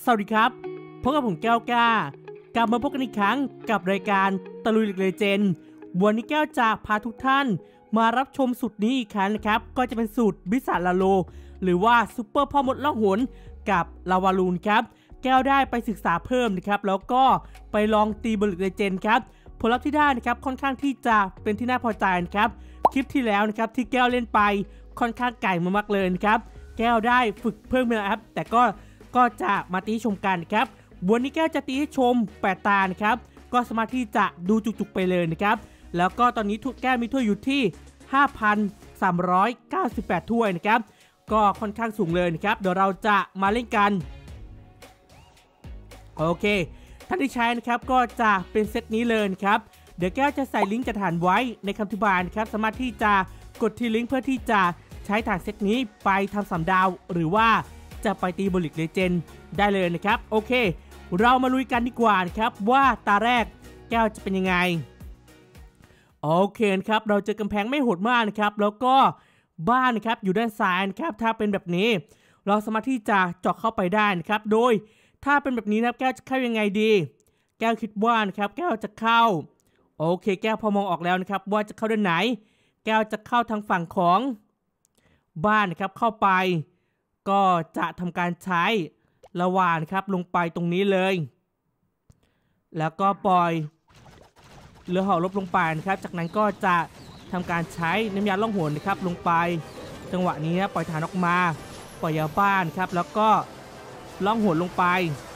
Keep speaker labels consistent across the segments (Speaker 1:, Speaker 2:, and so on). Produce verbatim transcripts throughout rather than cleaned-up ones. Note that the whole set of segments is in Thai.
Speaker 1: สวัสดีครับพบกับผมแก้วกล้ากลับมาพบกันอีกครั้งกับรายการตะลุยเลเจนด์วันนี้แก้วจะพาทุกท่านมารับชมสูตรนี้อีกครั้งนะครับก็จะเป็นสูตรบิสาลาโลหรือว่าซุปเปอร์พ่อมดล่องหนกับลาวาลูนครับแก้วได้ไปศึกษาเพิ่มนะครับแล้วก็ไปลองตีบอลเลเจนด์ครับผลลัพธ์ที่ได้นะครับค่อนข้างที่จะเป็นที่น่าพอใจนะครับคลิปที่แล้วนะครับที่แก้วเล่นไปค่อนข้างไก่มากๆเลยนะครับแก้วได้ฝึกเพิ่มนะครับแต่ก็ก็จะมาตีชมกันครับวันนี้แก้วจะตีให้ชมแปดตานะครับก็สามารถที่จะดูจุกๆไปเลยนะครับแล้วก็ตอนนี้ทุกแก้วมีถ้วยอยู่ที่ ห้าพันสามร้อยเก้าสิบแปด ถ้วยนะครับก็ค่อนข้างสูงเลยนะครับเดี๋ยวเราจะมาเล่นกันโอเคท่านที่ใช้นะครับก็จะเป็นเซตนี้เลยนะครับเดี๋ยวแก้วจะใส่ลิงก์จัดฐานไว้ในคำอธิบายนะครับสามารถที่จะกดที่ลิงก์เพื่อที่จะใช้ฐานเซตนี้ไปทำสามดาวหรือว่าจะไปตีบอลเลเจนด์ได้เลยนะครับโอเคเรามาลุยกันดีกว่านะครับว่าตาแรกแก้วจะเป็นยังไงโอเคครับเราเจอกำแพงไม่โหดมากนะครับแล้วก็บ้านนะครับอยู่ด้านซ้ายนะครับถ้าเป็นแบบนี้เราสามารถที่จะเจาะเข้าไปได้นะครับโดยถ้าเป็นแบบนี้นะครับแก้วจะเข้ายังไงดีแก้วคิดว่านะครับแก้วจะเข้าโอเคแก้วพอมองออกแล้วนะครับว่าจะเข้าด้านไหนแก้วจะเข้าทางฝั่งของบ้านนะครับเข้าไปก็จะทำการใช้ละวานครับลงไปตรงนี้เลยแล้วก็ปล่อยเรือเหาะลบลงไปนะครับจากนั้นก็จะทำการใช้น้ำยาล่องหนนะครับลงไปจังหวะนี้นะปล่อยฐานออกมาปล่อยยาบ้านครับแล้วก็ล่องหนลงไป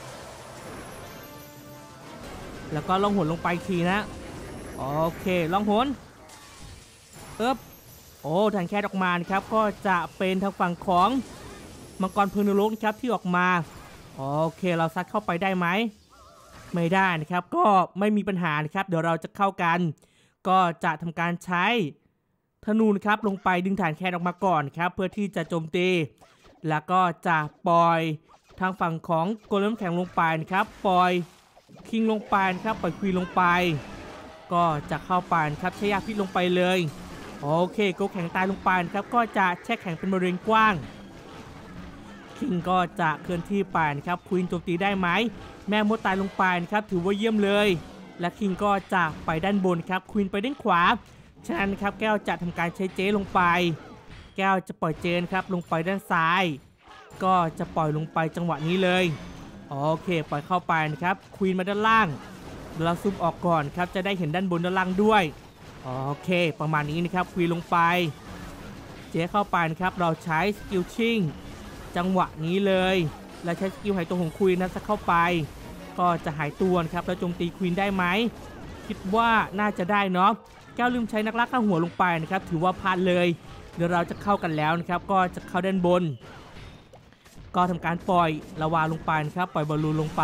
Speaker 1: แล้วก็ล่องหนลงไปทีนะโอเคล่องหนเอ๊บโอ้ฐานแคทออกมานะครับก็จะเป็นทางฝั่งของมังกรเพลิงนรกนะครับที่ออกมาโอเคเราซัดเข้าไปได้ไหมไม่ได้นะครับก็ไม่มีปัญหานะครับเดี๋ยวเราจะเข้ากันก็จะทำการใช้ธนูนะครับลงไปดึงฐานแคนออกมาก่อนครับเพื่อที่จะโจมตีแล้วก็จะปล่อยทางฝั่งของโกเลมแข็งลงไปนะครับปล่อยคิงลงไปนะครับปล่อยควีนลงไปก็จะเข้าไปครับใช้ยาพิษลงไปเลยโอเคโกแข็งตายลงไปนะครับก็จะแช่แข็งเป็นบริเวณกว้างคิงก็จะเคลื่อนที่ไปนะครับควีนโจมตีได้ไหมแม่มดตายลงไปนะครับถือว่าเยี่ยมเลยและคิงก็จะไปด้านบนครับควีนไปด้านขวาฉะนั้นนะครับแก้วจะทำการใช้เจลงไปแก้วจะปล่อยเจนครับลงไปด้านซ้ายก็จะปล่อยลงไปจังหวะนี้เลยโอเคปล่อยเข้าไปนะครับควีนมาด้านล่างเราซูมออกก่อนครับจะได้เห็นด้านบนด้านล่างด้วยโอเคประมาณนี้นะครับควีนลงไปเจเข้าไปนะครับเราใช้สกิลชิงจังหวะนี้เลยและใช้สกิลหายตัวของควีนนะสักเข้าไปก็จะหายตัวนะครับแล้วโจมตีควีนได้ไหมคิดว่าน่าจะได้เนาะแก้วลืมใช้นักล่าข้าหัวลงไปนะครับถือว่าพลาดเลยเดี๋ยวเราจะเข้ากันแล้วนะครับก็จะเข้าด้านบนก็ทำการปล่อยลาวาลงไปนะครับปล่อยบอลลูนลงไป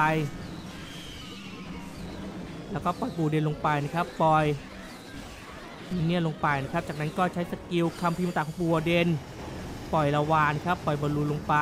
Speaker 1: แล้วก็ปล่อยปูเดนลงไปนะครับปล่อยมินเนี่ยลงไปนะครับจากนั้นก็ใช้สกิลคัมภีร์ต่างของปูเดนปล่อยลาวาครับปล่อยบอลลูนลงไป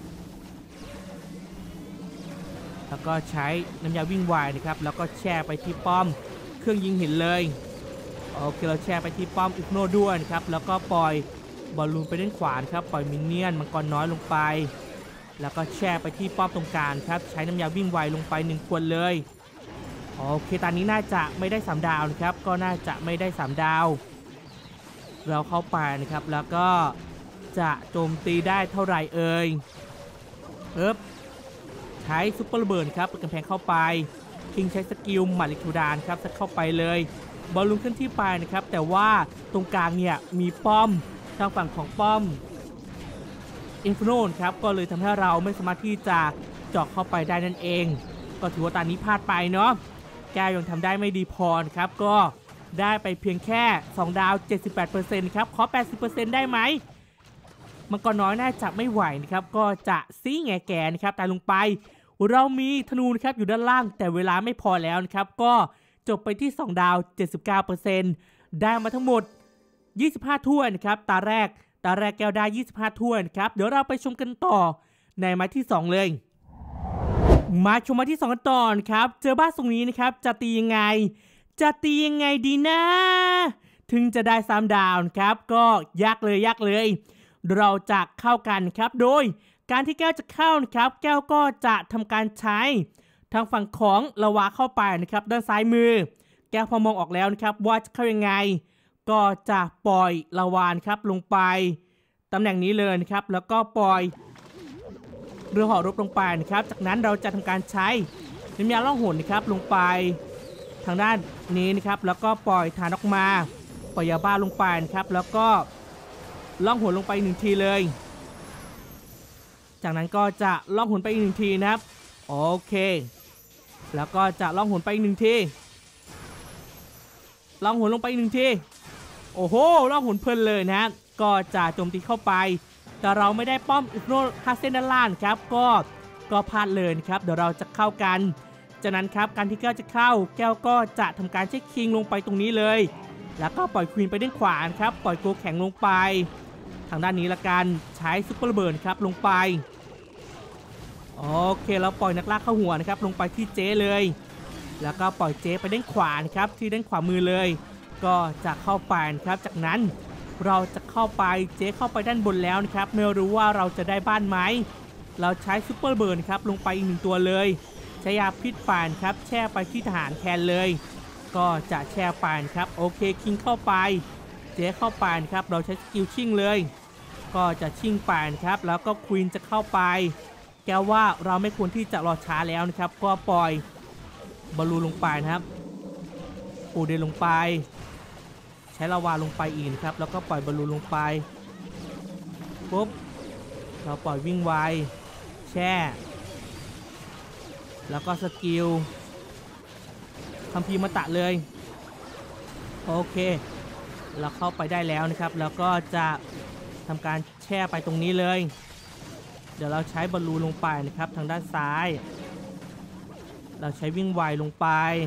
Speaker 1: แล้วก็ใช้น้ำยาวิ่งไวนะครับแล้วก็แช่ไปที่ป้อมเครื่องยิงเห็นเลยโอเคเราแช่ไปที่ป้อมอุกโนด้วยนะครับแล้วก็ปล่อยบอลลูนไปด้านขวาครับปล่อยมินเนี่ยนมังกรน้อยลงไปแล้วก็แช่ไปที่ป้อมตรงกลางครับใช้น้ำยาวิ่งไวลงไปหนึ่งขวดเลยโอเคตอนนี้น่าจะไม่ได้สามดาวนะครับก็น่าจะไม่ได้สามดาวเราเข้าไปนะครับแล้วก็จะโจมตีได้เท่าไหร่เอ่ยเอ๊บใช้ซุปเปอร์ระเบิดครับเปิดกำแพงเข้าไปคิงใช้สกิลหมัดลิทูดานครับจะเข้าไปเลยบอลลูนขึ้นที่ไปนะครับแต่ว่าตรงกลางเนี่ยมีป้อมทางฝั่งของป้อมอินฟิโนนครับก็เลยทำให้เราไม่สามารถที่จะเจาะเข้าไปได้นั่นเองก็ถือว่าตอนนี้พลาดไปเนาะแกยังทำได้ไม่ดีพอครับก็ได้ไปเพียงแค่สองดาว เจ็ดสิบแปดเปอร์เซ็นต์ ครับขอ แปดสิบเปอร์เซ็นต์ ได้ไหมมังกรน้อยน่าจะไม่ไหวนะครับก็จะซีแง่แก่นะครับตายลงไปเรามีธนูนะครับอยู่ด้านล่างแต่เวลาไม่พอแล้วนะครับก็จบไปที่สองดาว เจ็ดสิบเก้าเปอร์เซ็นต์ ได้มาทั้งหมดยี่สิบห้าถ้วยนะครับตาแรกตาแรกแก้วได้ยี่สิบห้าถ้วยนะครับเดี๋ยวเราไปชมกันต่อในไม้ที่สองเลยมาชมไม้ที่สองกันต่อครับเจอบ้านตรงนี้นะครับจะตียังไงจะตียังไงดีนะถึงจะได้สามดาวครับก็ยากเลยยากเลยเราจะเข้ากันครับโดยการที่แก้วจะเข้านะครับแก้วก็จะทำการใช้ทางฝั่งของลาวาเข้าไปนะครับด้านซ้ายมือแก้วพอมองออกแล้วนะครับว่าจะเข้ายังไงก็จะปล่อยลาวาครับลงไปตำแหน่งนี้เลยนะครับแล้วก็ปล่อยเรือเหาะรบลงไปนะครับจากนั้นเราจะทำการใช้น้ำยาล่องหนนะครับลงไปทางด้านนี้นะครับแล้วก็ปล่อยฐานออกมาปล่อยยาบ้าลงไปนะครับแล้วก็ล่องหนลงไปหนึ่งทีเลยจากนั้นก็จะล่องหนไปอีกหนึ่งทีนะครับโอเคแล้วก็จะล่องหนไปอีกหนึ่งทีล่องหนลงไปอีกหนึ่งทีโอ้โหล่องหนเพลินเลยนะก็จะโจมตีเข้าไปแต่เราไม่ได้ป้อมอิกโนคาเซนด้านล่างครับก็ก็พลาดเลยนะครับเดี๋ยวเราจะเข้ากันจากนั้นครับการที่แก้วจะเข้าแก้วก็จะทำการเช็คคิงลงไปตรงนี้เลยแล้วก็ปล่อยควีนไปด้านขวาครับปล่อยโกแข็งลงไปทางด้านนี้ละกันใช้ซุปเปอร์เบิร์นครับลงไปโอเคเราปล่อยนักล่าเข้าหัวนะครับลงไปที่เจเลยแล้วก็ปล่อยเจไปด้านขวานะครับที่ด้านขวามือเลยก็จะเข้าไปนะครับจากนั้นเราจะเข้าไปเจเข้าไปด้านบนแล้วนะครับไม่รู้ว่าเราจะได้บ้านไหมเราใช้ซุปเปอร์เบิร์นครับลงไปอีกหนึ่งตัวเลยใช้ยาพิษป่านครับแช่ไปที่ทหารแทนเลยก็จะแช่ป่านครับโอเคคิงเข้าไปเจเข้าป่านครับเราใช้สกิลชิ่งเลยก็จะชิ่งป่านครับแล้วก็ควีนจะเข้าไปแกว่าเราไม่ควรที่จะรอช้าแล้วนะครับก็ปล่อยบอลลูนลงไปนะครับปูเดนลงไปใช้ลาวาลงไปอีกครับแล้วก็ปล่อยบอลลูนลงไปปุ๊บเราปล่อยวิ่งไวแช่แล้วก็สกิลคัมภีร์มาตะเลยโอเคเราเข้าไปได้แล้วนะครับแล้วก็จะทำการแช่ไปตรงนี้เลยเดี๋ยวเราใช้บอลลูนลงไปนะครับทางด้านซ้ายเราใช้วิ่งไวลงไป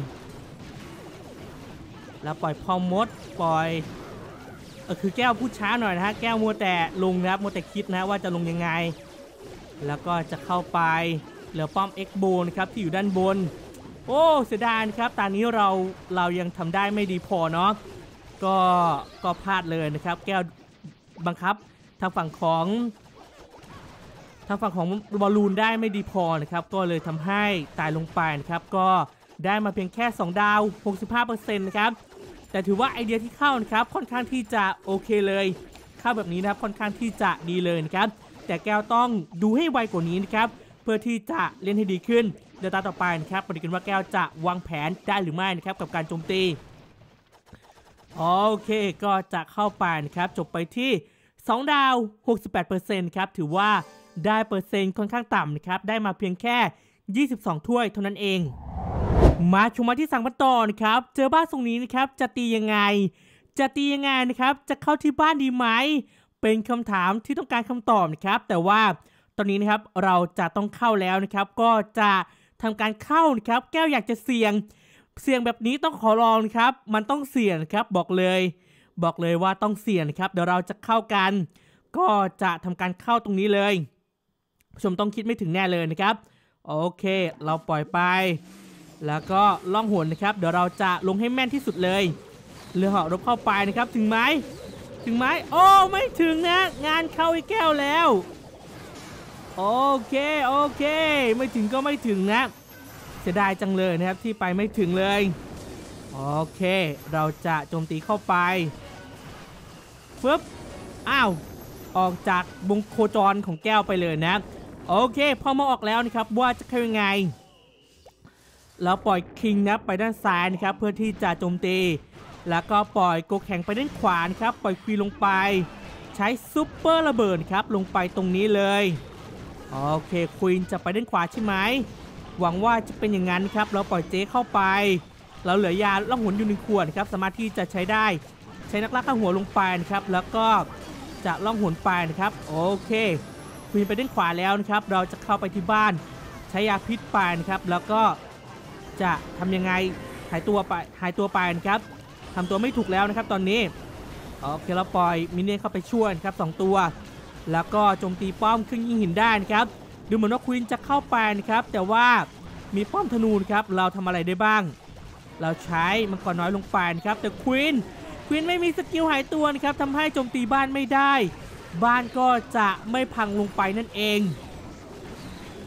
Speaker 1: แล้วปล่อยพอมดปล่อยเออคือแก้วพูดช้าหน่อยนะฮะแก้วมัวแต่ลงนะครับมัวแต่คิดนะว่าจะลงยังไงแล้วก็จะเข้าไปเหลือป้อมเอ็กโบนะครับที่อยู่ด้านบนโอ้เสียดายนะครับตอนนี้เราเรายังทำได้ไม่ดีพอเนาะก็ก็พลาดเลยนะครับแก้วบังคับทางฝั่งของทางฝั่งของบอลลูนได้ไม่ดีพอนะครับก็เลยทำให้ตายลงไปนะครับก็ได้มาเพียงแค่สองดาว หกสิบห้าเปอร์เซ็นต์ นะครับแต่ถือว่าไอเดียที่เข้านะครับค่อนข้างที่จะโอเคเลยเข้าแบบนี้นะครับค่อนข้างที่จะดีเลยนะครับแต่แก้วต้องดูให้ไวกว่านี้นะครับเพื่อที่จะเล่นให้ดีขึ้นเดี๋ยวตาต่อไปนะครับมาดูกันว่าแก้วจะวางแผนได้หรือไม่นะครับกับการโจมตีโอเคก็จะเข้าไปนะครับจบไปที่สองดาว หกสิบแปดเปอร์เซ็นต์ ครับถือว่าได้เปอร์เซ็นต์ค่อนข้างต่ำนะครับได้มาเพียงแค่ยี่สิบสองถ้วยเท่านั้นเองมาชมมาที่สั่งมาต่อนะครับเจอบ้านตรงนี้นะครับจะตียังไงจะตียังไงนะครับจะเข้าที่บ้านดีไหมเป็นคำถามที่ต้องการคำตอบนะครับแต่ว่าตอนนี้นะครับเราจะต้องเข้าแล้วนะครับก็จะทำการเข้านะครับแก้วอยากจะเสี่ยงเสี่ยงแบบนี้ต้องขอลองนะครับมันต้องเสี่ยงครับบอกเลยบอกเลยว่าต้องเสี่ยงนะครับเดี๋ยวเราจะเข้ากันก็จะทำการเข้าตรงนี้เลยผู้ชมต้องคิดไม่ถึงแน่เลยนะครับโอเคเราปล่อยไปแล้วก็ล่องหนนะครับเดี๋ยวเราจะลงให้แม่นที่สุดเลยเรือเหาะรบเข้าไปนะครับถึงไหมถึงไหมโอ้ไม่ถึงนะงานเข้าไอ้แก้วแล้วโอเคโอเคไม่ถึงก็ไม่ถึงนะเสียดายจังเลยนะครับที่ไปไม่ถึงเลยโอเคเราจะโจมตีเข้าไปฟึบอ้าวออกจากวงโคจรของแก้วไปเลยนะโอเคพอมาออกแล้วนะครับว่าจะเข้ายังไงแล้วปล่อยคิงนะไปด้านซ้ายนะครับเพื่อที่จะโจมตีแล้วก็ปล่อยโกแข็งไปด้านขวานะครับปล่อยควีลงไปใช้ซุปเปอร์ระเบิดครับลงไปตรงนี้เลยโอเคควีนจะไปด้านขวาใช่ไหมหวังว่าจะเป็นอย่างนั้นครับเราปล่อยเจเข้าไปเราเหลือยาล่องหนอยู่หนึ่งขวดครับสามารถที่จะใช้ได้ใช้นักล่าข้าหัวลงไปนะครับแล้วก็จะล่องหนไปนะครับโอเคควีนไปด้านขวาแล้วนะครับเราจะเข้าไปที่บ้านใช้ยาพิษไปนะครับแล้วก็จะทำยังไงหายตัวไปหายตัวไปนะครับทำตัวไม่ถูกแล้วนะครับตอนนี้โอเคเราปล่อยมินเนี่ยนเข้าไปช่วยครับสองตัวแล้วก็โจมตีป้อมขึ้นยิงหินได้นะครับดูเหมือนว่าควีนจะเข้าไปนะครับแต่ว่ามีป้อมธนูครับเราทำอะไรได้บ้างเราใช้มังกรน้อยลงไปนะครับแต่ควีนควีนไม่มีสกิลหายตัวนะครับทำให้โจมตีบ้านไม่ได้บ้านก็จะไม่พังลงไปนั่นเอง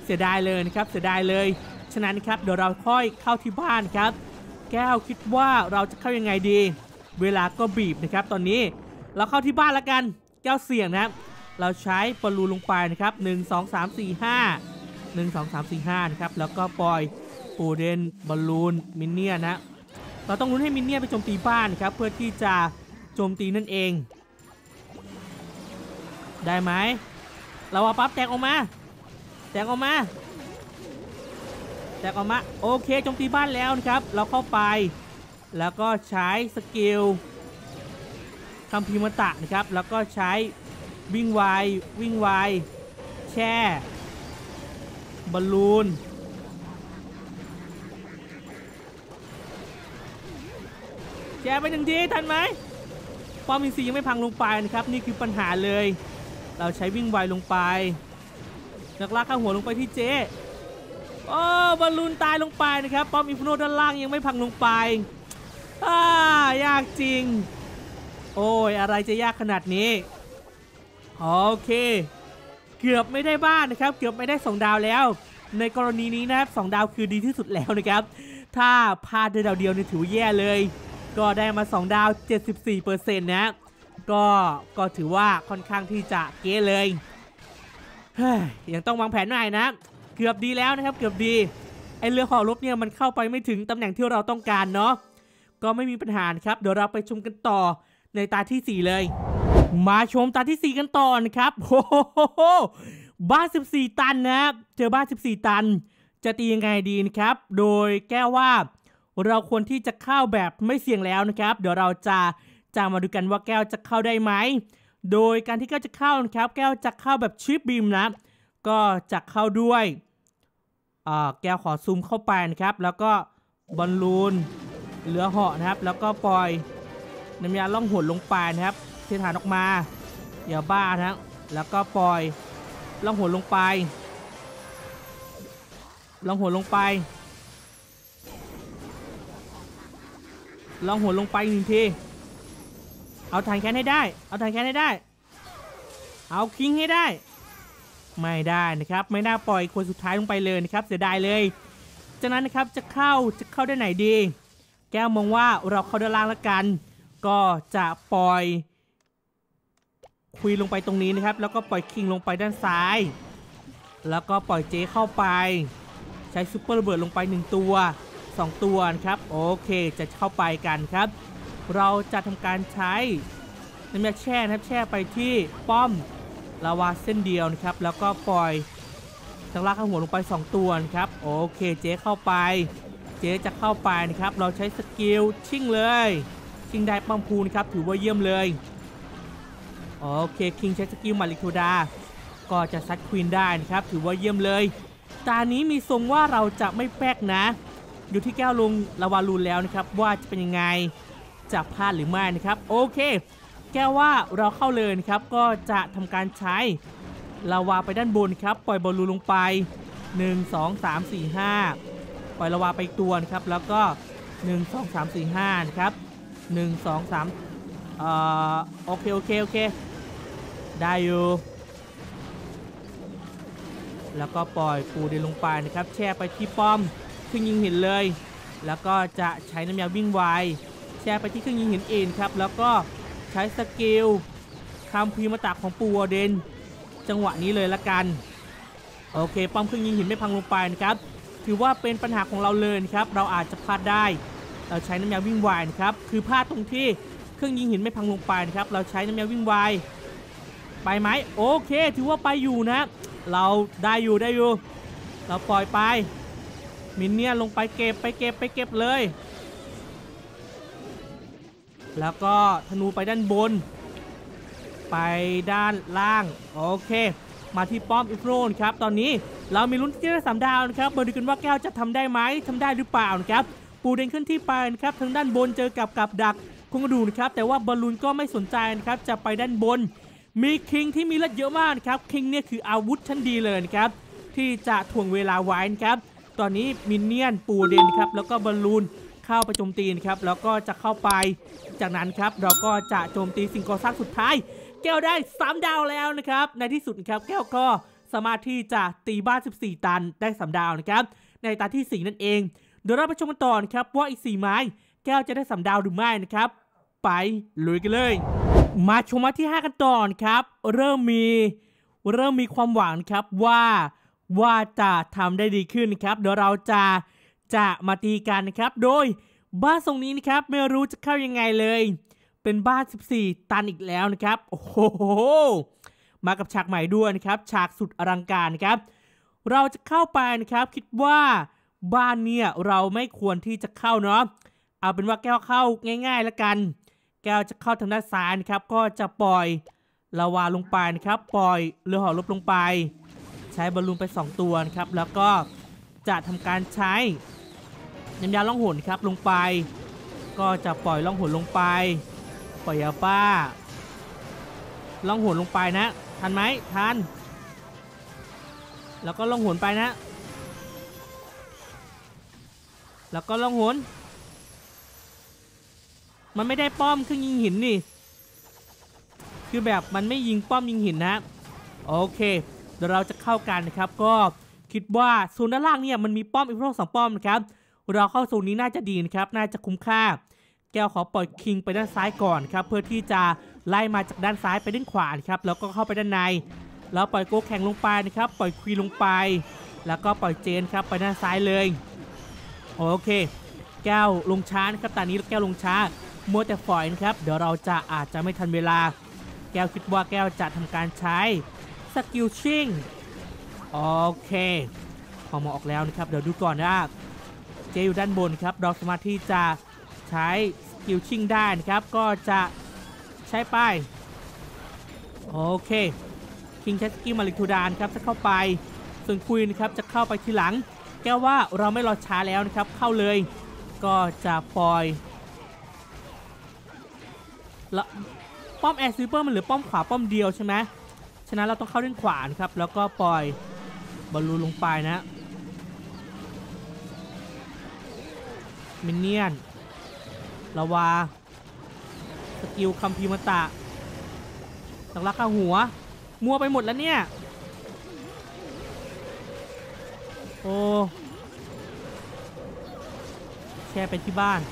Speaker 1: เสียดายเลยนะครับเสียดายเลยฉะนั้นนะครับเดี๋ยวเราค่อยเข้าที่บ้านครับแก้วคิดว่าเราจะเข้ายังไงดีเวลาก็บีบนะครับตอนนี้เราเข้าที่บ้านแล้วกันแก้วเสี่ยงนะครับเราใช้บอลลูนลงไปนะครับหนึ่ง สอง สาม สี่ ห้า หนึ่ง สอง สาม สี่ ห้านะครับแล้วก็ปล่อยปูเดนบอลลูนมินเนี่ยนนะเราต้องลุ้นให้มินเนี่ยนไปโจมตีบ้านครับเพื่อที่จะโจมตีนั่นเองได้ไหมเราเอาปั๊บแตกออกมาแตกออกมาแตกออกมาโอเคโจมตีบ้านแล้วนะครับเราเข้าไปแล้วก็ใช้สกิลคัมภีร์มตะนะครับแล้วก็ใช้วิ่งไววิ่งไวแช่บอลลูนแช่ไปหนึ่งทีทันไหมป้อมอินทรียังไม่พังลงไปนะครับนี่คือปัญหาเลยเราใช้วิ่งไวลงไปนักล่าข้าหัวลงไปที่เจโอ้บอลลูนตายลงไปนะครับป้อมอินฟิโนด้านล่างยังไม่พังลงไปอ่ายากจริงโอ้ยอะไรจะยากขนาดนี้โอเคเกือบไม่ได้บ้านนะครับเกือบไม่ได้สองดาวแล้วในกรณีนี้นะครับสองดาวคือดีที่สุดแล้วนะครับถ้าพลาดได้ดาวเดียวเนี่ยถือแย่เลยก็ได้มาสองดาว เจ็ดสิบสี่เปอร์เซ็นต์ นะก็ก็ถือว่าค่อนข้างที่จะเก๋เลยเฮ้ยยังต้องวางแผนหน่อยนะเกือบดีแล้วนะครับเกือบดีไอเรือหอรบเนี่ยมันเข้าไปไม่ถึงตำแหน่งที่เราต้องการเนาะก็ไม่มีปัญหาครับเดี๋ยวเราไปชมกันต่อในตาที่สี่เลยมาชมตาที่สี่กันต่อนะครับโอ้โหบ้านสิบสี่ตันนะครับเจอบ้านสิบสี่ตันจะตียังไงดีนะครับโดยแก้ว่าเราควรที่จะเข้าแบบไม่เสี่ยงแล้วนะครับเดี๋ยวเราจะจะมาดูกันว่าแก้วจะเข้าได้ไหมโดยการที่แก้วจะเข้านะครับแก้วจะเข้าแบบชิปบีมนะก็จะเข้าด้วยแก้วขอซูมเข้าไปนะครับแล้วก็บอลลูนเหลือเหาะนะครับแล้วก็ปล่อยน้ำยาล่องหนลงไปนะครับเทฐานออกมาอย่าบ้านะแล้วก็ปล่อยล่องหนลงไปล่องหนลงไปล่องหนลงไปหนึ่งทีเอาทางแคนให้ได้เอาทางแคนให้ได้เอาคิงให้ได้ไม่ได้นะครับไม่น่าปล่อยคนสุดท้ายลงไปเลยนะครับเสียดายเลยจากนั้นนะครับจะเข้าจะเข้าได้ไหนดีแก้วมองว่าเราเข้าด้านล่างแล้วกันก็จะปล่อยคุยลงไปตรงนี้นะครับแล้วก็ปล่อยคิงลงไปด้านซ้ายแล้วก็ปล่อยเจเข้าไปใช้ซุปเปอร์ระเบิดลงไปหนึ่งตัวสองตัวนะครับโอเคจะเข้าไปกันครับเราจะทำการใช้น้ำยาแช่นะครับแช่ไปที่ป้อมลาวาเส้นเดียวนะครับแล้วก็ปล่อยตั้งลากข้างหัวลงไปสองตัวนะครับโอเคเจ๊เข้าไปเจ๊จะเข้าไปนะครับเราใช้สกิลชิ่งเลยชิ่งได้ป้อมพูนะครับถือว่าเยี่ยมเลยโอเคคิงใช้สกิลมาริโทดาก็จะซัดควีนได้นะครับถือว่าเยี่ยมเลยตานี้มีทรงว่าเราจะไม่แป๊กนะอยู่ที่แก้วลงลาวาลูนแล้วนะครับว่าจะเป็นยังไงจะพลาดหรือไม่นะครับโอเคแก้วว่าเราเข้าเลยนะครับก็จะทำการใช้ลาวาไปด้านบนครับปล่อยบอลลูนลงไปหนึ่ง สอง สาม สี่ ห้าปล่อยลาวาไปตัวนะครับแล้วก็หนึ่ง สอง สาม สี่ ห้านะครับหนึ่ง สอง สามเอ่อโอเคโอเคโอเคได้อยู่แล้วก็ปล่อยปูเดินลงไปนะครับแช่ไปที่ป้อมเครื่องยิงหินเลยแล้วก็จะใช้น้ำยาวิ่งไวแช่ไปที่เครื่องยิงหินเองครับแล้วก็ใช้สกิลคัมภีร์มตะของปูวอร์เดนจังหวะนี้เลยละกันโอเคป้อมเครื่องยิงหินไม่พังลงไปนะครับถือว่าเป็นปัญหาของเราเลยนะครับเราอาจจะพลาดได้เราใช้น้ำยาวิ่งไวนะครับคือพลาดตรงที่เครื่องยิงหินไม่พังลงไปนะครับเราใช้น้ำยาวิ่งไวไปไหมโอเคถือว่าไปอยู่นะเราได้อยู่ได้อยู่เราปล่อยไปมินเนี่ยลงไปเก็บไปเก็บไปเก็บเลยแล้วก็ธนูไปด้านบนไปด้านล่างโอเคมาที่ป้อมอิฟโรนครับตอนนี้เรามีลุ้นที่ได้สามดาวนะครับมาดูกันว่าแก้วจะทำได้ไหมทำได้หรือเปล่านะครับปูเด้งขึ้นที่ไปนะครับทางด้านบนเจอกับกับดักคงกระดูนะครับแต่ว่าบอลลูนก็ไม่สนใจนะครับจะไปด้านบนมีคิงที่มีเลือดเยอะมากนะครับคิงเนี่ยคืออาวุธชั้นดีเลยนะครับที่จะถ่วงเวลาไว้นะครับตอนนี้มินเนี่ยนปูเดนครับแล้วก็บอลลูนเข้าไปโจมตีนะครับแล้วก็จะเข้าไปจากนั้นครับเราก็จะโจมตีสิ่งก่อสร้างสุดท้ายแก้วได้สามดาวแล้วนะครับในที่สุดนะครับแก้วก็สามารถที่จะตีบ้านสิบสี่ตันได้สามดาวนะครับในตาที่สี่นั่นเองเดี๋ยวเราไปชมกันต่อนะครับว่าอีกสี่ไม้แก้วจะได้สามดาวหรือไม่นะครับไปลุยกันเลยมาชมมาที่ห้ากันต่อครับเริ่มมีเริ่มมีความหวังครับว่าว่าจะทำได้ดีขึ้นนะครับเดี๋ยวเราจะจะมาตีกันนะครับโดยบ้านทรงนี้นะครับไม่รู้จะเข้ายังไงเลยเป็นบ้านสิบสี่ตันอีกแล้วนะครับโอ้โหมากับฉากใหม่ด้วยนะครับฉากสุดอลังการนะครับเราจะเข้าไปนะครับคิดว่าบ้านเนี่ยเราไม่ควรที่จะเข้าเนาะเอาเป็นว่าแก้วเข้าง่ายๆแล้วกันแก้วจะเข้าทางด้านซ้ายนะครับก็จะปล่อยลาวาลงไปนะครับปล่อยเรือห่อลบลงไปใช้บอลลูนไปสองตัวนะครับแล้วก็จะทำการใช้น้ำยาล่องหนครับลงไปก็จะปล่อยล่องหนลงไปปล่อยยาป้าล่องหนลงไปนะทันไหมทันแล้วก็ล่องหนไปนะแล้วก็ล่องหนมันไม่ได้ป้อมเครื่องยิงหินนี่คือแบบมันไม่ยิงป้อมยิงหินนะโอเคเดี๋ยวเราจะเข้ากันนะครับก็คิดว่าโซนด้านล่างเนี่ยมันมีป้อมอีกพวกสองป้อมนะครับเราเข้าโซนนี้น่าจะดีนะครับน่าจะคุ้มค่าแก้วขอปล่อยคิงไปด้านซ้ายก่อนครับเพื่อที่จะไล่มาจากด้านซ้ายไปด้านขวาครับแล้วก็เข้าไปด้านในแล้วปล่อยโกแข่งลงไปนะครับปล่อยควีลงไปแล้วก็ปล่อยเจนครับไปด้านซ้ายเลยโอเคแก้วลงช้านะครับตอนนี้แก้วลงช้ามัวแต่ฝอยนะครับเดี๋ยวเราจะอาจจะไม่ทันเวลาแก้วคิดว่าแก้วจะทำการใช้สกิลชิงโอเคพอมาออกแล้วนะครับเดี๋ยวดูก่อนนะเจอยู่ด้านบนครับเราสามารถที่จะใช้สกิลชิงได้นะครับก็จะใช้ไปโอเคคิงใช้สกิลมาลิทูดานครับจะเข้าไปส่วนคุยนะครับจะเข้าไปทีหลังแก้วว่าเราไม่รอช้าแล้วนะครับเข้าเลยก็จะปล่อยแล้วป้อมแอร์ซิเปอร์มันเหลือป้อมขวาป้อมเดียวใช่ไหมฉะนั้นเราต้องเข้าด้านขวานะครับแล้วก็ปล่อยบอลลูนลงไปนะมินเนี่ยนลาวาสกิลคัมพีมาตะตักลักข้าหัวมัวไปหมดแล้วเนี่ยโอ้แช่ไปที่บ้าน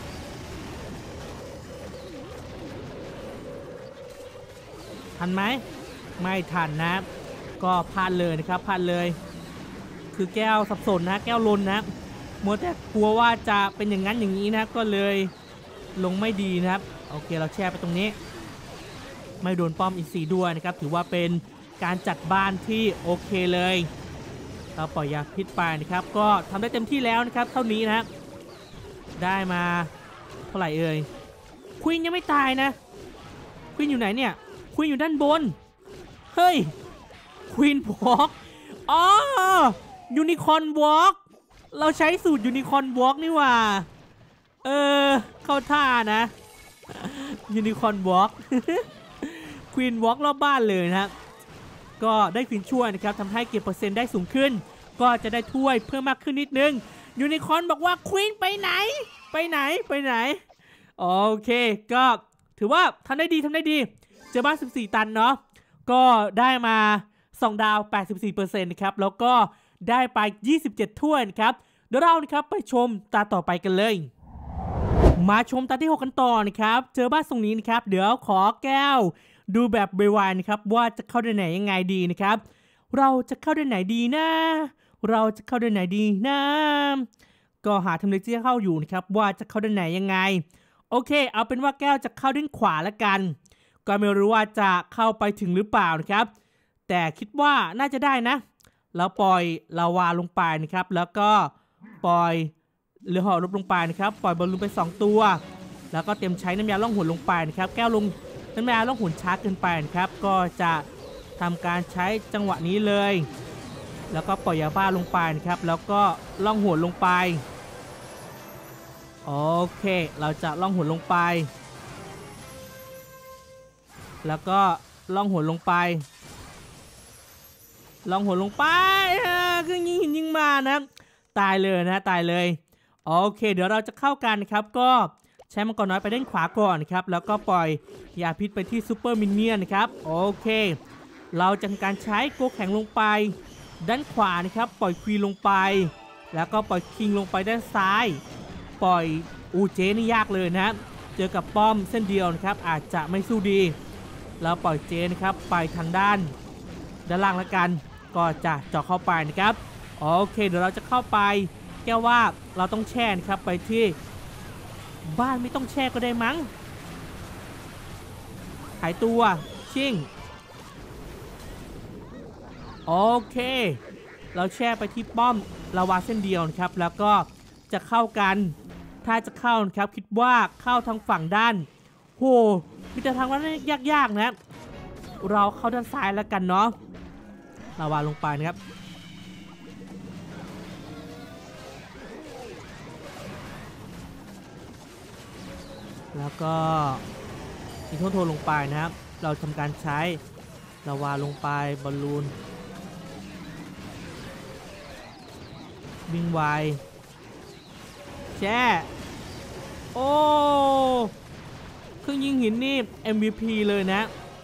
Speaker 1: ทันไหมไม่ทันนะก็พลาดเลยนะครับพลาดเลยคือแก้วสับสนนะแก้วลนนะมัวแต่กลัวว่าจะเป็นอย่างนั้นอย่างนี้นะก็เลยลงไม่ดีนะครับโอเคเราแช่ไปตรงนี้ไม่โดนป้อมอีกสี่ด้วยนะครับถือว่าเป็นการจัดบ้านที่โอเคเลยเราปล่อยยาพิษไปนะครับก็ทำได้เต็มที่แล้วนะครับเท่านี้นะได้มาเท่าไหร่เอ่ยควีนยังไม่ตายนะควีนอยู่ไหนเนี่ยควีนอยู่ด้านบนเฮ้ยควีนวอล์กอ๋อยูนิคอร์นวอล์กเราใช้สูตรยูนิคอร์นวอล์กนี่ว่าเออเข้าท่านะยูนิคอร์นวอล์กควีนวอล์กรอบบ้านเลยนะก็ได้ควีนช่วยนะครับทำให้เก็บเปอร์เซ็นต์ได้สูงขึ้นก็จะได้ถ้วยเพิ่มมากขึ้นนิดนึงยูนิคอร์นบอกว่าควีนไปไหนไปไหนไปไหนโอเคก็ถือว่าทำได้ดีทำได้ดีเจอบ้านสิบสี่ตันเนาะก็ได้มาสองดาว แปดสิบสี่เปอร์เซ็นต์ นะครับแล้วก็ได้ไปยี่สิบเจ็ดถ้วยนะครับเดี๋ยวเรานะครับไปชมตาต่อไปกันเลยมาชมตาที่หกกันต่อนะครับเจอบ้านตรงนี้นะครับเดี๋ยวขอแก้วดูแบบไวๆนะครับว่าจะเข้าได้ไหนยังไงดีนะครับเราจะเข้าได้ไหนดีนะเราจะเข้าได้ไหนดีนะก็หาทำเลที่เข้าอยู่นะครับว่าจะเข้าได้ไหนยังไงโอเคเอาเป็นว่าแก้วจะเข้าด้านขวาละกันก็ไม่รู้ว่าจะเข้าไปถึงหรือเปล่านะครับแต่คิดว่าน่าจะได้นะเราปล่อยลาวาลงไปนะครับแล้วก็ปล่อยเรือห่อลบลงไปนะครับปล่อยบอลลูนไปสองตัวแล้วก็เตรียมใช้น้ำยาล่องหนลงไปนะครับแก้วลงน้ำยาล่องหนช้าเกินไปนะครับก็จะทำการใช้จังหวะนี้เลยแล้วก็ปล่อยยาบ้าลงไปนะครับแล้วก็ล่องหนลงไปโอเคเราจะล่องหนลงไปแล้วก็ล่องหนลงไปล่องหนลงไปคือยิงหินยิงมานะตายเลยนะตายเลยโอเคเดี๋ยวเราจะเข้ากันนะครับก็ใช้มังกรน้อยไปด้านขวาก่อนครับแล้วก็ปล่อยยาพิษไปที่ซูเปอร์มินเนี่ยนนะครับโอเคเราจะทำการใช้โกแข็งลงไปด้านขวานะครับปล่อยควีนลงไปแล้วก็ปล่อยคิงลงไปด้านซ้ายปล่อยอูเจนี่ยากเลยนะเจอกับป้อมเส้นเดียวนะครับอาจจะไม่สู้ดีแล้วปล่อยเจนะครับไปทางด้านด้านล่างแล้วกันก็จะเจาะเข้าไปนะครับโอเคเดี๋ยวเราจะเข้าไปแก้ว่าเราต้องแช่นะครับไปที่บ้านไม่ต้องแช่ก็ได้มั้งหายตัวชิ่งโอเคเราแช่ไปที่ป้อมลาวาเส้นเดียวนะครับแล้วก็จะเข้ากันถ้าจะเข้านะครับคิดว่าเข้าทางฝั่งด้านโหมีแต่ทางนั้นยากๆนะเราเข้าด้านซ้ายแล้วกันเนาะลาวาลงไปนะครับแล้วก็อีกโทษโทลงไปนะครับเราทำการใช้ลาวาลงไปบอลลูนวิ่งไวแช่โอ้เครื่องยิงหินนี่ เอ็ม วี พี เลยนะ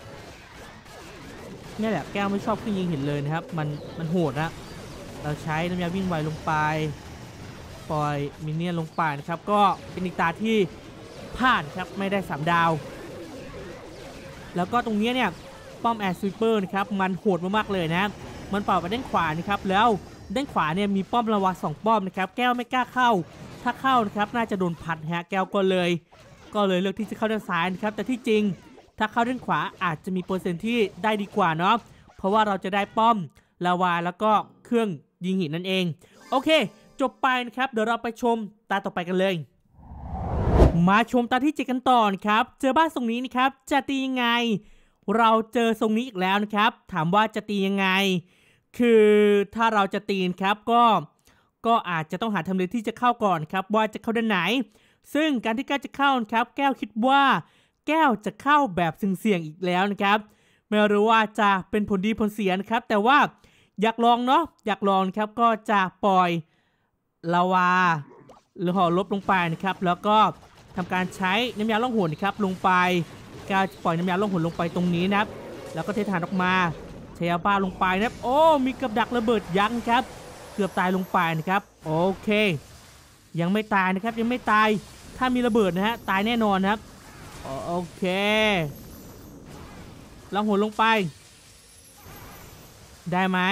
Speaker 1: นี่แหละแก้วไม่ชอบเครื่องยิงหินเลยนะครับมันมันโหดนะเราใช้น้ำยาวิ่งไวลงไปปล่อยมินเนี่ยนลงไปนะครับก็เป็นอีกตาที่ผ่านครับไม่ได้สามดาวแล้วก็ตรงนี้เนี่ยป้อมแอร์สวีปเปอร์นะครับมันโหดมากๆเลยนะมันเป่าไปด้านขวานะครับแล้วด้านขวาเนี่ยมีป้อมลาวาสองป้อมนะครับแก้วไม่กล้าเข้าถ้าเข้านะครับน่าจะโดนพัดฮะแก้วก็เลยก็เลยเลือกที่จะเข้าด้านซ้ายนะครับแต่ที่จริงถ้าเข้าด้านขวาอาจจะมีเปอร์เซ็นต์ที่ได้ดีกว่าเนาะเพราะว่าเราจะได้ป้อมลาวาแล้วก็เครื่องยิงหินนั่นเองโอเคจบไปนะครับเดี๋ยวเราไปชมตาต่อไปกันเลยมาชมตาที่เจ็ดกันต่อครับเจอบ้านทรงนี้นะครับจะตียังไงเราเจอทรงนี้อีกแล้วนะครับถามว่าจะตียังไงคือถ้าเราจะตีนครับก็ก็อาจจะต้องหาทำเลที่จะเข้าก่อนครับว่าจะเข้าด้านไหนซึ่งการที่แก้วจะเข้าครับแก้วคิดว่าแก้วจะเข้าแบบเสี่ยงๆอีกแล้วนะครับไม่รู้ว่าจะเป็นผลดีผลเสียนะครับแต่ว่าอยากลองเนาะอยากลองครับก็จะปล่อยลาวาหรือห่อลบลงไปนะครับแล้วก็ทำการใช้น้ำยาล่องหนครับลงไปแก้วปล่อยน้ำยาล่องหนลงไปตรงนี้นะครับแล้วก็เทฐานออกมาใช้ยาบ้าลงไปนะครับโอ้มีกับดักระเบิดยักษ์ครับเกือบตายลงไปนะครับโอเคยังไม่ตายนะครับยังไม่ตายถ้ามีระเบิดนะฮะตายแน่นอนนะครับโอเคลองหัวลงไปได้ไหม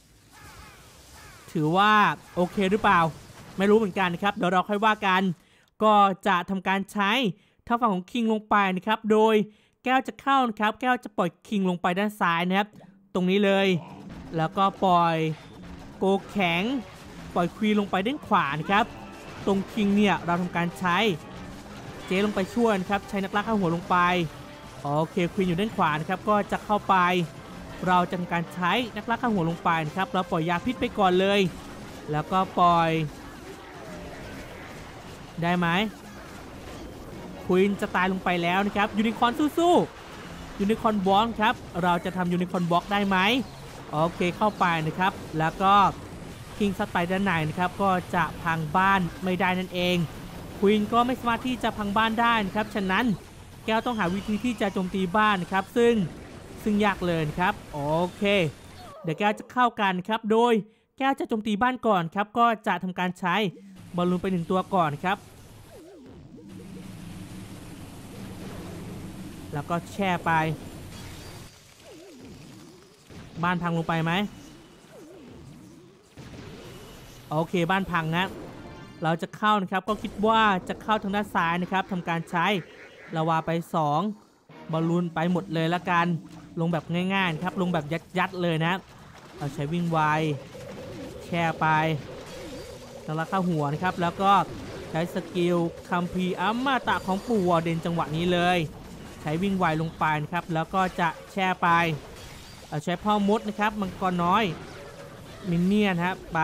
Speaker 1: ถือว่าโอเคหรือเปล่าไม่รู้เหมือนกันนะครับเดี๋ยวเราค่อยว่ากันก็จะทำการใช้ท่าฝั่งของคิงลงไปนะครับโดยแก้วจะเข้านะครับแก้วจะปล่อยคิงลงไปด้านซ้ายนะครับตรงนี้เลยแล้วก็ปล่อยโกแข็งปล่อยควีลงไปด้านขวานะครับตรงคิงเนี่ยเราทำการใช้เจลงไปช่วยนะครับใช้นักล่าข้าหัวลงไปโอเคควีนอยู่ด้านขวานะครับก็จะเข้าไปเราจะทำการใช้นักล่าข้าหัวลงไปนะครับเราปล่อยยาพิษไปก่อนเลยแล้วก็ปล่อยได้ไหมควีนจะตายลงไปแล้วนะครับยูนิคอร์นสู้ๆยูนิคอร์นบล็อกครับเราจะทำยูนิคอร์นบล็อกได้ไหมโอเคเข้าไปนะครับแล้วก็คิงซัดไปด้านในนะครับก็จะพังบ้านไม่ได้นั่นเองควีนก็ไม่สามารถที่จะพังบ้านได้นะครับฉะนั้นแก้วต้องหาวิธีที่จะโจมตีบ้านนะครับซึ่งซึ่งยากเลยครับโอเคเดี๋ยวแก้วจะเข้ากันครับโดยแก้วจะโจมตีบ้านก่อนครับก็จะทำการใช้บอลลูนไปหนึ่งตัวก่อนครับแล้วก็แช่ไปบ้านพังลงไปไหมโอเคบ้านพังนะเราจะเข้านะครับก็คิดว่าจะเข้าทางด้านซ้ายนะครับทำการใช้ลาวาไปสองบอลลูนไปหมดเลยละกันลงแบบง่ายๆครับลงแบบยัดๆเลยนะเราใช้วิ่งไวแช่ไปแล้วเข้าหัวนะครับแล้วก็ใช้สกิลคัมภีร์อมตะของปู่วอร์เดนจังหวะนี้เลยใช้วิ่งไวลงไปนะครับแล้วก็จะแช่ไปเราใช้พ่อมดนะครับมังกรน้อยมินเนี่ยนครับไป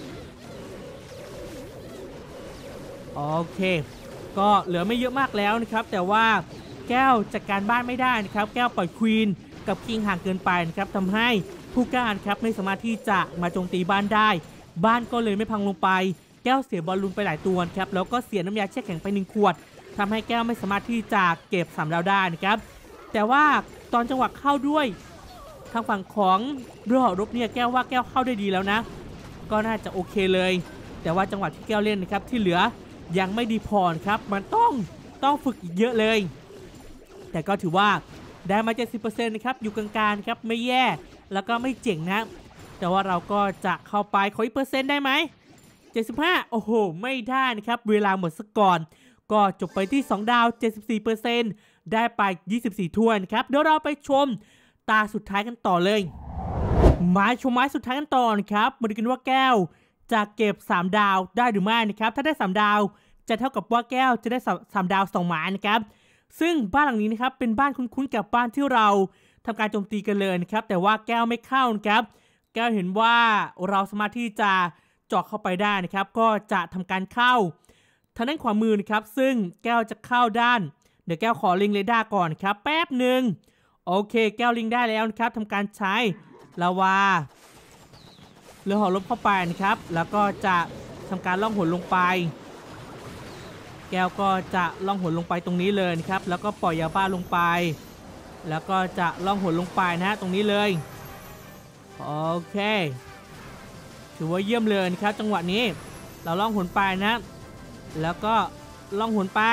Speaker 1: โอเคก็เหลือไม่เยอะมากแล้วนะครับแต่ว่าแก้วจัดการบ้านไม่ได้นะครับแก้วปล่อยควีนกับคิงห่างเกินไปนะครับทำให้ผู้กล้าครับไม่สามารถที่จะมาโจมตีบ้านได้บ้านก็เลยไม่พังลงไปแก้วเสียบอลลูนไปหลายตัวครับแล้วก็เสียน้ำยาแช่แข็งไปหนึ่งขวดทำให้แก้วไม่สามารถที่จะเก็บสามดาวได้นะครับแต่ว่าตอนจังหวะเข้าด้วยทางฝั่งของเรือหอรบเนี่ยแก้วว่าแก้วเข้าได้ดีแล้วนะก็น่าจะโอเคเลยแต่ว่าจังหวะที่แก้วเล่นนะครับที่เหลือยังไม่ดีพอครับมันต้องต้องฝึกอีกเยอะเลยแต่ก็ถือว่าได้มา เจ็ดสิบเปอร์เซ็นต์ นะครับอยู่กลางๆครับไม่แย่แล้วก็ไม่เจ๋งนะแต่ว่าเราก็จะเข้าไปขออีกเปอร์เซ็นต์ได้ไหมเจ็ดสิบห้าโอ้โหไม่ได้นะครับเวลาหมดซะก่อนก็จบไปที่สองดาว เจ็ดสิบสี่เปอร์เซ็นต์ ได้ไปยี่สิบสี่ถ้วยนะครับเดี๋ยวเราไปชมตาสุดท้ายกันต่อเลยไม้ชมไม้สุดท้ายกันต่อนะครับมาดูกันว่าแก้วจะเก็บสามดาวได้หรือไม่นะครับถ้าได้สามดาวจะเท่ากับว่าแก้วจะได้สามดาวสองไม้นะครับซึ่งบ้านหลังนี้นะครับเป็นบ้านคุ้นๆกับบ้านที่เราทำการโจมตีกันเลยนะครับแต่ว่าแก้วไม่เข้านะครับแก้วเห็นว่าเราสามารถที่จะเจาะเข้าไปได้นะครับก็จะทำการเข้าทางด้านขวามือนะครับซึ่งแก้วจะเข้าด้านเดี๋ยวแก้วขอลิงเรดาร์ก่อนครับแป๊บหนึ่งโอเคแก้วลิงได้แล้วนะครับทำการใช้ลาวาเรือหอลบเข้าไปนะครับแล้วก็จะทำการล่องหนลงไปแก้วก็จะล่องหนลงไปตรงนี้เลยนะครับแล้วก็ปล่อยยาบ้าลงไปแล้วก็จะล่องหนลงไปนะฮะตรงนี้เลยโอเคถือว่าเยี่ยมเลยนะครับจังหวะนี้เราล่องหนไปนะแล้วก็ล่องหนไป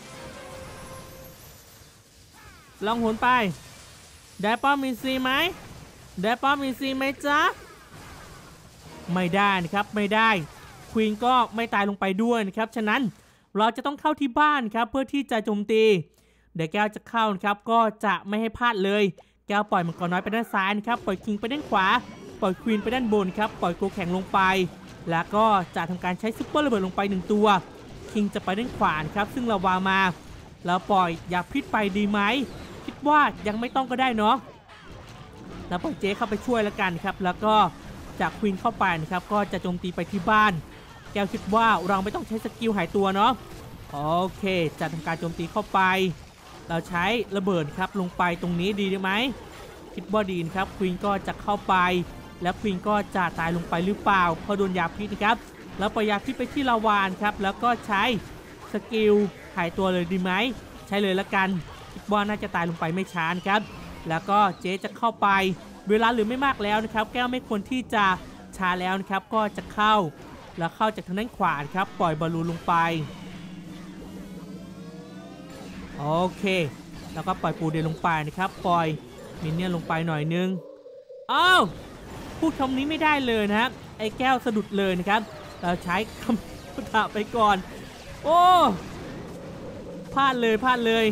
Speaker 1: ล่องหนไปได้ป้อมมีซีไหมได้ป้อมมีซีไหมจ๊ะไม่ได้นะครับไม่ได้ควีนก็ไม่ตายลงไปด้วยนะครับฉะนั้นเราจะต้องเข้าที่บ้านครับเพื่อที่จะโจมตีเดี๋ยวแก้วจะเข้านะครับก็จะไม่ให้พลาดเลยแก้วปล่อยมังกรน้อยไปด้านซ้ายนะครับปล่อยคิงไปด้านขวาปล่อยควีนไปด้านบนครับปล่อยโกแข็งลงไปแล้วก็จะทำการใช้ซุปเปอร์ระเบิดลงไปหนึ่งตัวคิงจะไปด้านขวาครับซึ่งเราวางมาแล้วปล่อยยาพิษไปดีไหมคิดว่ายังไม่ต้องก็ได้เนาะแล้วปล่อยเจ๊เข้าไปช่วยแล้วกันครับแล้วก็จากควีนเข้าไปนะครับก็จะโจมตีไปที่บ้านแก้วคิดว่าเราไม่ต้องใช้สกิลหายตัวเนาะโอเคจะทำการโจมตีเข้าไปเราใช้ระเบิดครับลงไปตรงนี้ดีไหมคิดว่าดีนะครับควีนก็จะเข้าไปแล้วควีนก็จะตายลงไปหรือเปล่าพอโดนยาพิษนะครับแล้วปล่อยยาพิษไปที่ลาวานครับแล้วก็ใช้สกิลหายตัวเลยดีไหมใช้เลยละกันคิดว่าน่าจะตายลงไปไม่ช้าครับแล้วก็เจ๊จะเข้าไปเวลาเหลือไม่มากแล้วนะครับแก้วไม่ควรที่จะช้าแล้วนะครับก็จะเข้าแล้วเข้าจากทางด้านขวาครับปล่อยบอลลูนลงไปโอเคแล้วก็ปล่อยปูเดนลงไปนะครับปล่อยมินเนี่ยนลงไปหน่อยนึงอ้าวพูดคำนี้ไม่ได้เลยนะครับไอ้แก้วสะดุดเลยนะครับเราใช้คำพูดไปก่อนโอ้พลาดเลยพลาดเลย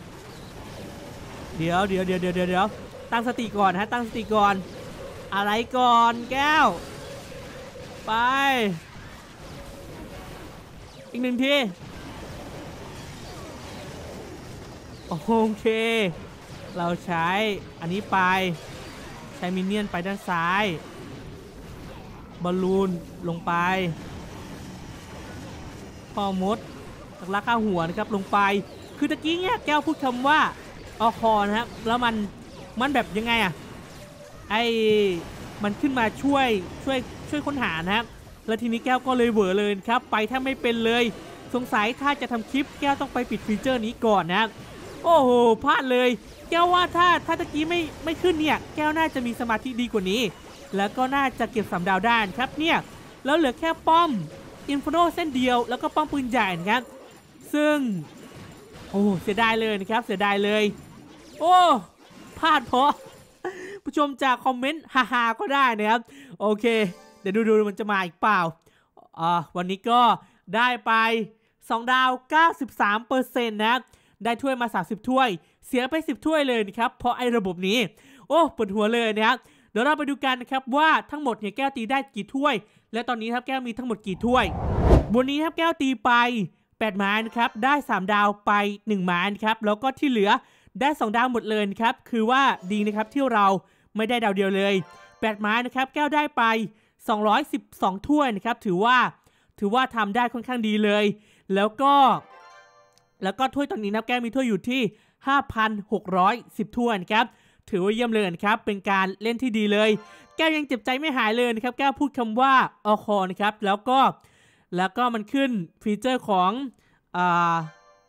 Speaker 1: เดี๋ยวเดี๋ยวเดี๋ยวเดี๋ยวเดี๋ยวตั้งสติก่อนฮะตั้งสติก่อนอะไรก่อนแก้วไปอีกหนึ่งทีโอเคเราใช้อันนี้ไปใช้มินเนี่ยนไปด้านซ้ายบอลลูนลงไปพ่อมดตักลักข้าหัวนะครับลงไปคือตะกี้เนี่ยแก้วพูดคำว่าอคอนะครับแล้วมันมันแบบยังไงอะไอมันขึ้นมาช่วยช่วยช่วยค้นหานะครับแล้วทีนี้แก้วก็เลยเหวอเลยครับไปแทบไม่เป็นเลยสงสัยถ้าจะทำคลิปแก้วต้องไปปิดฟีเจอร์นี้ก่อนนะโอ้โหพลาดเลยแก้วว่าถ้าถ้าตะกี้ไม่ไม่ขึ้นเนี่ยแก้วน่าจะมีสมาธิดีกว่านี้แล้วก็น่าจะเก็บสามดาวได้ครับเนี่ยแล้วเหลือแค่ป้อมอินฟโนเส้นเดียวแล้วก็ป้อมปืนใหญ่นะครับซึ่งโอ้เสียดายเลยนะครับเสียดายเลยโอ้พลาดเพราะผู้ชมจากคอมเมนต์ฮาๆก็ได้นะครับโอเคเดี๋ยวดูดูมันจะมาอีกเปล่าอ่าวันนี้ก็ได้ไปสองดาว เก้าสิบสามเปอร์เซ็นต์ นะครับได้ถ้วยมาสามสิบถ้วยเสียไปสิบถ้วยเลยนะครับเพราะไอ้ระบบนี้โอ้ปวดหัวเลยนะครับเดี๋ยวเราไปดูกันนะครับว่าทั้งหมดเนี่ยแก้วตีได้กี่ถ้วยและตอนนี้ครับแก้วมีทั้งหมดกี่ถ้วยวันนี้ครับแก้วตีไปแปดไม้นะครับได้สามดาวไปหนึ่งไม้นะครับแล้วก็ที่เหลือได้สองดาวหมดเลยนะครับคือว่าดีนะครับที่เราไม่ได้ดาวเดียวเลยแปดไม้นะครับแก้วได้ไปสองร้อยสิบสองถ้วยนะครับถือว่าถือว่าทำได้ค่อนข้างดีเลยแล้วก็แล้วก็ถ้วยตอนนี้นะแก้วมีถ้วยอยู่ที่ ห้าพันหกร้อยสิบ ถ้วยนะครับถือว่าเยี่ยมเลยนะครับเป็นการเล่นที่ดีเลยแก้วยังเจ็บใจไม่หายเลยนะครับแก้วพูดคำว่าอคอนะครับแล้วก็แล้วก็มันขึ้นฟีเจอร์ของอ่า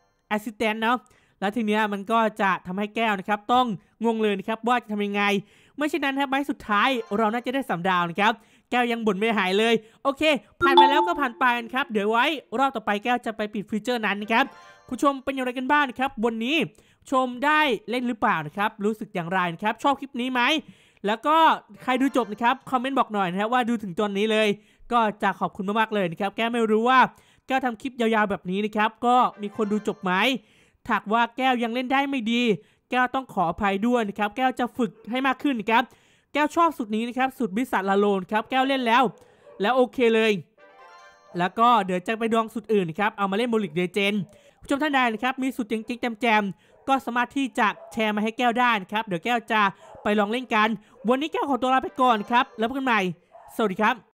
Speaker 1: Assistant เนาะแล้วทีเนี้ยมันก็จะทำให้แก้วนะครับต้องงงเลยนะครับว่าจะทำยังไงไม่เช่นนั้นครับไม้สุดท้ายเราน่าจะได้สามดาวนะครับแก้วยังบ่นไม่หายเลยโอเคผ่านไปแล้วก็ผ่านไปครับเดี๋ยวไว้รอบต่อไปแก้วจะไปปิดฟีเจอร์นั้นนะครับคุณชมเป็นอย่างไรกันบ้างนะครับวันนี้ชมได้เล่นหรือเปล่านะครับรู้สึกอย่างไรนะครับชอบคลิปนี้ไหมแล้วก็ใครดูจบนะครับคอมเมนต์บอกหน่อยนะครับว่าดูถึงตอนนี้เลยก็จะขอบคุณมากๆเลยนะครับแก้วไม่รู้ว่าแก้วทำคลิปยาวๆแบบนี้นะครับก็มีคนดูจบไหมถ้าว่าแก้วยังเล่นได้ไม่ดีแก้วต้องขออภัยด้วยนะครับแก้วจะฝึกให้มากขึ้นนะครับแก้วชอบสุดนี้นะครับสุดบิสัตลาโลนครับแก้วเล่นแล้วแล้วโอเคเลยแล้วก็เดี๋ยวจะไปดองสุดอื่นนะครับเอามาเล่นโมลิกเดเจนผู้ชมท่านใดนะครับมีสุดจริงๆแจมๆก็สามารถที่จะแชร์มาให้แก้วได้นะครับเดี๋ยวแก้วจะไปลองเล่นกันวันนี้แก้วขอตัวลาไปก่อนครับแล้วพบกันใหม่สวัสดีครับ